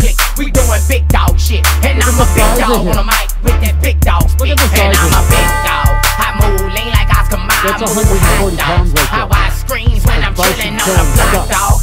click. We doing big dog shit. And I'm a big dog on the mic with that big dog speak. And I'm a big dog. I move lean like Oscar Mayer. I move high dog. How I scream when I'm chillin' on the block, dog.